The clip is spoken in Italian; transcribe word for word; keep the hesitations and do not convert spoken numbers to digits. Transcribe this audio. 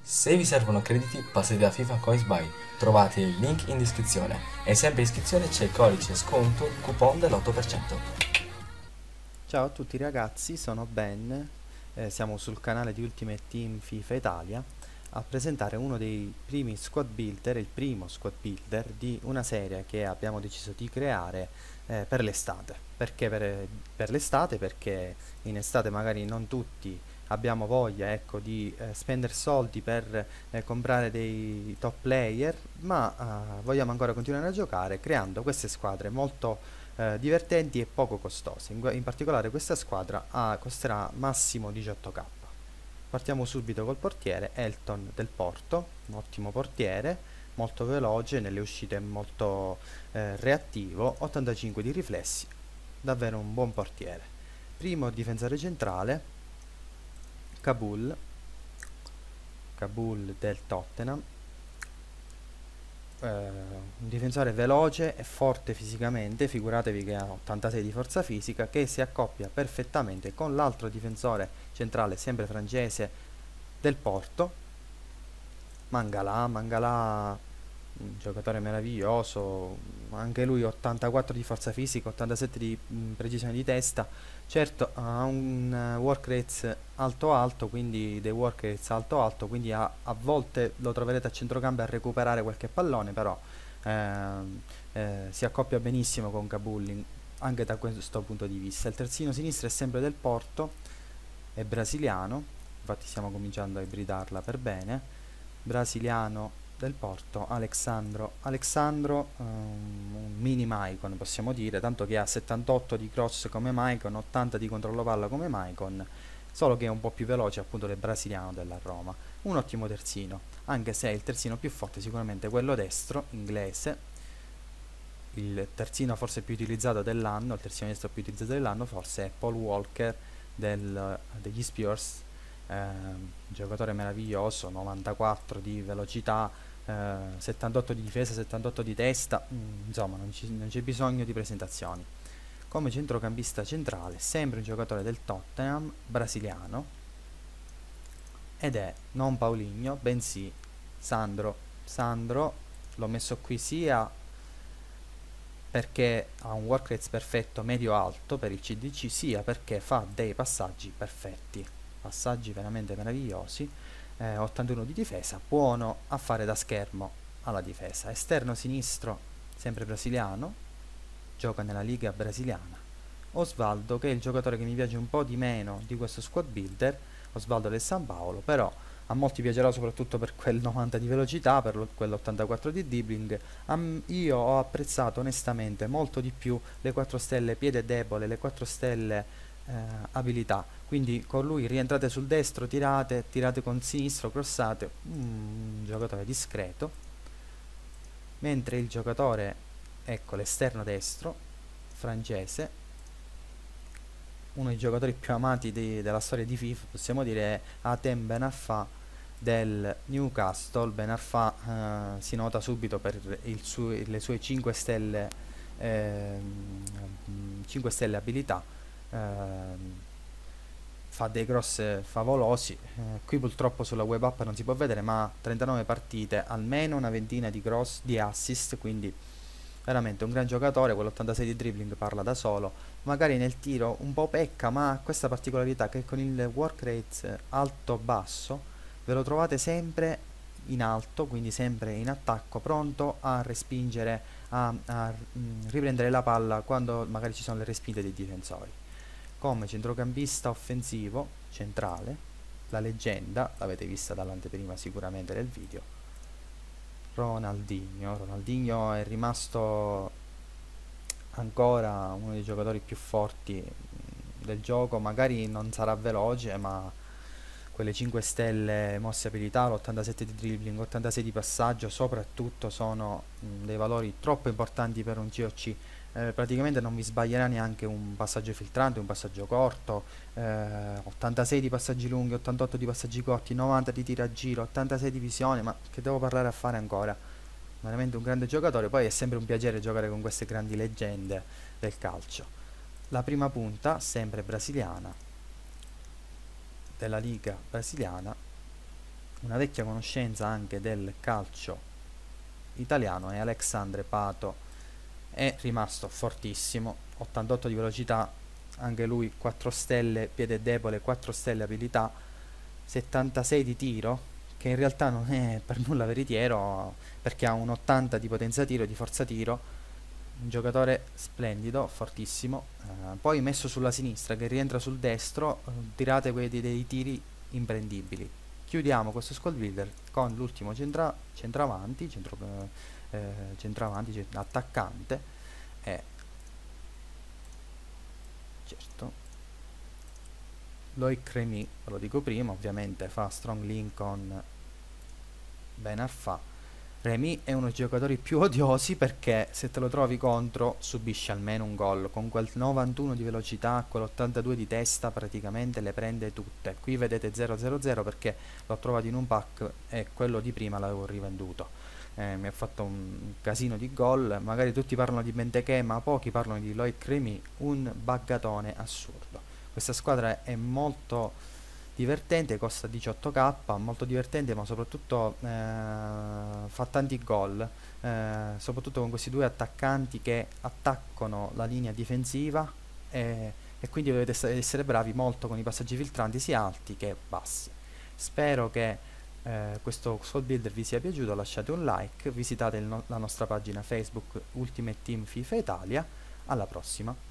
Se vi servono crediti, passate da FIFA Coins Buy, trovate il link in descrizione e sempre in iscrizione c'è il codice sconto coupon dell'otto per cento. Ciao a tutti ragazzi, sono Ben, eh, siamo sul canale di Ultimate Team FIFA Italia a presentare uno dei primi squad builder, il primo squad builder di una serie che abbiamo deciso di creare eh, per l'estate. Perché per, per l'estate? Perché in estate magari non tutti abbiamo voglia, ecco, di eh, spendere soldi per eh, comprare dei top player, ma eh, vogliamo ancora continuare a giocare creando queste squadre molto eh, divertenti e poco costose. In, in particolare questa squadra ah, costerà massimo diciotto k. Partiamo subito col portiere, Elton del Porto, un ottimo portiere, molto veloce, nelle uscite molto eh, reattivo, ottantacinque di riflessi, davvero un buon portiere. Primo difensore centrale, Kabul, Kabul del Tottenham, eh, un difensore veloce e forte fisicamente, figuratevi che ha ottantasei di forza fisica, che si accoppia perfettamente con l'altro difensore centrale, sempre francese, del Porto, Mangala. Mangala, un giocatore meraviglioso, anche lui ottantaquattro di forza fisica, ottantasette di mh, precisione di testa. Certo, ha un uh, work rate alto alto, quindi dei work rates alto alto, quindi a, a volte lo troverete a centrocampo a recuperare qualche pallone, però ehm, eh, si accoppia benissimo con Kabul anche da questo punto di vista. Il terzino sinistro è sempre del Porto, è brasiliano, infatti stiamo cominciando a ibridarla per bene. Brasiliano del Porto, Alexandro Alexandro, um, un mini Maicon possiamo dire, tanto che ha settantotto di cross come Maicon, ottanta di controllo palla come Maicon, solo che è un po' più veloce appunto del brasiliano della Roma. Un ottimo terzino, anche se il terzino più forte è sicuramente quello destro, inglese, il terzino forse più utilizzato dell'anno, il terzino destro più utilizzato dell'anno forse è Paul Walker del, degli Spurs, eh, giocatore meraviglioso, novantaquattro di velocità, eh, settantotto di difesa, settantotto di testa, mm, insomma non, ci, non c'è bisogno di presentazioni. Come centrocampista centrale, sempre un giocatore del Tottenham, brasiliano, ed è non Paulinho, bensì Sandro. Sandro l'ho messo qui sia perché ha un work rate perfetto medio-alto per il C D C, sia perché fa dei passaggi perfetti, passaggi veramente meravigliosi, eh, ottantuno di difesa, buono a fare da schermo alla difesa. Esterno sinistro, sempre brasiliano, gioca nella Liga brasiliana. Osvaldo, che è il giocatore che mi piace un po' di meno di questo squad builder, Osvaldo del San Paolo, però a molti piacerà soprattutto per quel novanta di velocità, per quell'ottantaquattro di dribbling. Am- io ho apprezzato onestamente molto di più le quattro stelle piede debole, le quattro stelle eh, abilità. Quindi con lui rientrate sul destro, tirate, tirate con sinistro, crossate, un giocatore discreto. Mentre il giocatore, ecco l'esterno destro, francese, uno dei giocatori più amati di, della storia di FIFA, possiamo dire, è Hatem Ben Arfa del Newcastle. Ben Arfa eh, si nota subito per il su, le sue cinque stelle, ehm, cinque stelle abilità, ehm, fa dei cross favolosi. Eh, qui purtroppo sulla web app non si può vedere, ma trentanove partite, almeno una ventina di cross, di assist, quindi veramente un gran giocatore. Quell'ottantasei di dribbling parla da solo, magari nel tiro un po' pecca, ma ha questa particolarità che con il work rate alto-basso ve lo trovate sempre in alto, quindi sempre in attacco, pronto a respingere, a, a mm, riprendere la palla quando magari ci sono le respinte dei difensori. Come centrocampista offensivo centrale, la leggenda, l'avete vista dall'anteprima sicuramente del video, Ronaldinho. Ronaldinho è rimasto ancora uno dei giocatori più forti mh, del gioco, magari non sarà veloce, ma quelle cinque stelle mosse abilità, l'ottantasette di dribbling, ottantasei di passaggio, soprattutto sono mh, dei valori troppo importanti per un C O C. Eh, praticamente non vi sbaglierà neanche un passaggio filtrante, un passaggio corto, eh, ottantasei di passaggi lunghi, ottantotto di passaggi corti, novanta di tiro a giro, ottantasei di visione, ma che devo parlare a fare ancora? Veramente un grande giocatore. Poi è sempre un piacere giocare con queste grandi leggende del calcio. La prima punta, sempre brasiliana, della Liga brasiliana, una vecchia conoscenza anche del calcio italiano, è Alexandre Pato, è rimasto fortissimo, ottantotto di velocità, anche lui quattro stelle, piede debole, quattro stelle abilità, settantasei di tiro, che in realtà non è per nulla veritiero perché ha un ottanta di potenza tiro e di forza tiro, un giocatore splendido, fortissimo. Eh, poi messo sulla sinistra che rientra sul destro, eh, tirate quei dei, dei tiri imprendibili. Chiudiamo questo squad builder con l'ultimo centra, centravanti, centro, eh, eh, centravanti, cent- attaccante, e certo Loic Remy, ve lo dico prima, ovviamente fa strong link con Ben Arfa. Remy è uno dei giocatori più odiosi perché se te lo trovi contro subisci almeno un gol. Con quel novantuno di velocità, quell'ottantadue di testa, praticamente le prende tutte. Qui vedete zero zero zero perché l'ho trovato in un pack e quello di prima l'avevo rivenduto. Eh, mi ha fatto un casino di gol. Magari tutti parlano di Benteke, ma pochi parlano di Loic Remy, un buggatone assurdo. Questa squadra è molto divertente, costa diciotto k, molto divertente, ma soprattutto eh, fa tanti gol, eh, soprattutto con questi due attaccanti che attaccano la linea difensiva, e, e quindi dovete essere bravi molto con i passaggi filtranti sia alti che bassi. Spero che eh, questo squad builder vi sia piaciuto, lasciate un like, visitate il no- la nostra pagina Facebook Ultimate Team FIFA Italia. Alla prossima.